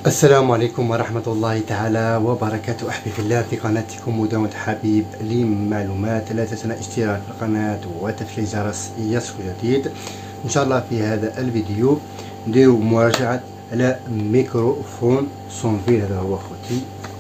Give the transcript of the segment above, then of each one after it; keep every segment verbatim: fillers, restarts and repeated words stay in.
السلام عليكم ورحمة الله تعالى وبركاته. أحبي في الله في قناتكم مدونة حبيب لمعلومات. لا تنسى اشتراك في القناة وتفعيل الجرس ليصلك جديد. إن شاء الله في هذا الفيديو نديرو مراجعة على ميكروفون سونفيل. هذا هو خوتي،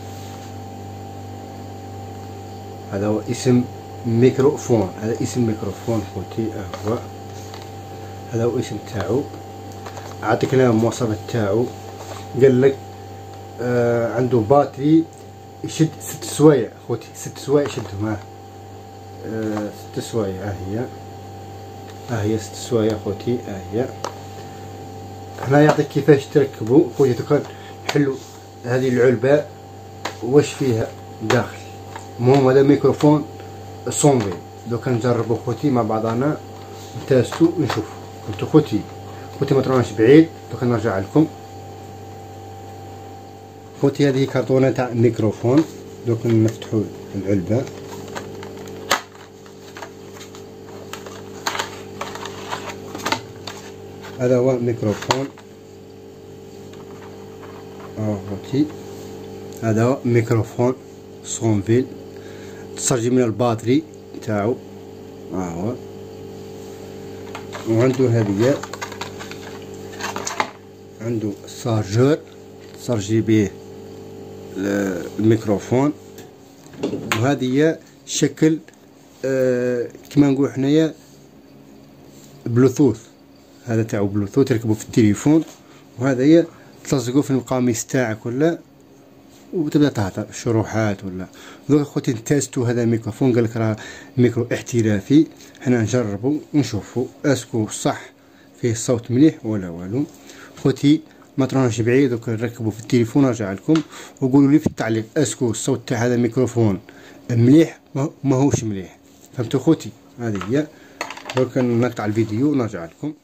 هذا هو اسم ميكروفون، هذا اسم ميكروفون خوتي. هو هذا هو اسم تاعو. عطيك لنا المواصفات تاعو. قال لك آه عنده باتري يشد ست سوايع خوتي، ست سوايع يشدهم. ها آه ست سوايع، ها هي ها هي ست سوايع خوتي. ها هي هنا يعطيك كيفاش تركبوا خوتي. دوكا نحلوا هذه العلبة واش فيها داخل. المهم هذا ميكروفون سونفيل. دوكا نجربوا خوتي مع بعضنا، نتاستو نشوفوا. انتو خوتي خوتي ما تروناش بعيد. دوكا نرجع لكم خوتي. هذه كرتونة تاع ميكروفون. دوك نفتحوا العلبة. هذا هو ميكروفون. اه خوتي هذا هو ميكروفون سونفيل. تسترجي من الباتري تاعو. ها هو، وعنده هذه، عنده شارجور تسترجي به الميكروفون. وهذه هي شكل آه كما نقول حنايا بلوتوث. هذا تاعو بلوتوث تركبه في التليفون. وهذا هي تلصقو في القميص تاعك ولا، وتبدا تهضر شروحات ولا. دوك خوتي نتاستو هذا الميكروفون. قالك راه ميكرو احترافي. حنا نجربو ونشوفو اسكو صح فيه الصوت مليح ولا والو. خوتي ما تروناش بعيد. دوك نركبو في التليفون. نرجع لكم وقولوا لي في التعليق اسكو الصوت تاع هذا الميكروفون مليح ماهوش مليح. فهمتوا خوتي؟ هذه هي. دوك نقطع الفيديو ونرجع لكم.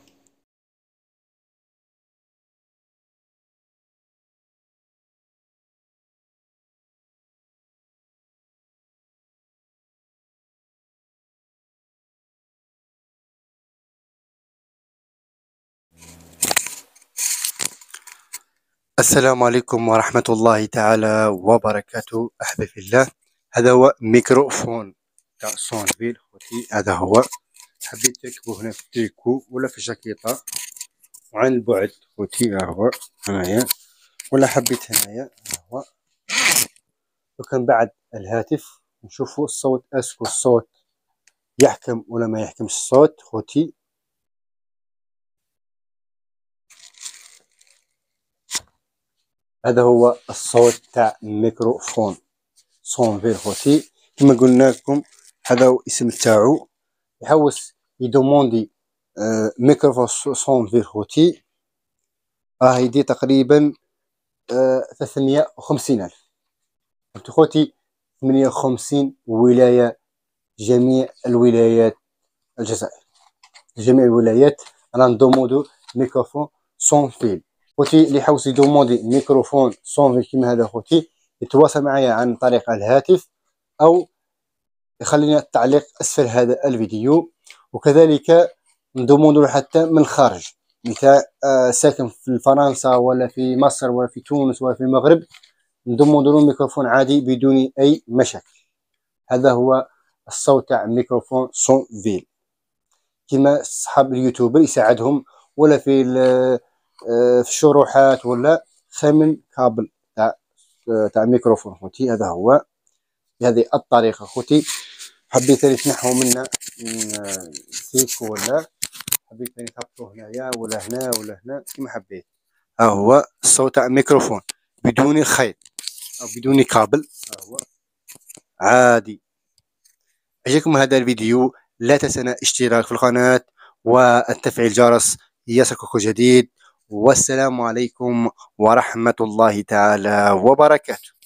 السلام عليكم ورحمة الله تعالى وبركاته. أحبابي في الله، هذا هو ميكروفون تاع سونفيل خوتي. هذا هو، حبيت تركبوه هنا في التريكو ولا في الجاكيطة وعن البعد خوتي. ها هو هنايا، ولا حبيت هنايا. ها هو. وكان بعد الهاتف نشوفوا الصوت اسكو الصوت يحكم ولا ما يحكمش الصوت خوتي. هذا هو الصوت تاع ميكروفون سونفيل خوتي. كما قلنا لكم هذا هو اسم تاعو. يحوس يدوموندي آه ميكروفون سونفيل خوتي. راه يدي تقريبا آه ثلاثمية وخمسين الف. فهمتو خوتي؟ ثمانية وخمسين ولاية، جميع الولايات الجزائر، جميع الولايات رانا ندوموندو ميكروفون سون فيل خوتي. اللي يحوس يدوموندي ميكروفون سون فيل كيما هذا خوتي يتواصل معايا عن طريق الهاتف او يخلينا التعليق اسفل هذا الفيديو. وكذلك ندوموندو حتى من الخارج، مثال آه ساكن في فرنسا ولا في مصر ولا في تونس ولا في المغرب، ندوموندو له ميكروفون عادي بدون اي مشاكل. هذا هو الصوت تاع ميكروفون سون فيل. كما صحاب اليوتيوبر يساعدهم ولا في في الشروحات ولا خامن كابل تاع تاع ميكروفون خوتي. هذا هو بهذه الطريقه خوتي. حبيت ثاني تنحو منا سيك ولا حبيت ثاني تحطوه هنايا ولا هنا ولا هنا كما حبيت. ها هو الصوت تاع ميكروفون بدون خيط او بدون كابل. ها هو عادي. عجبكم هذا الفيديو لا تنسى الاشتراك في القناة وتفعيل الجرس ليصلك كل جديد. والسلام عليكم ورحمة الله تعالى وبركاته.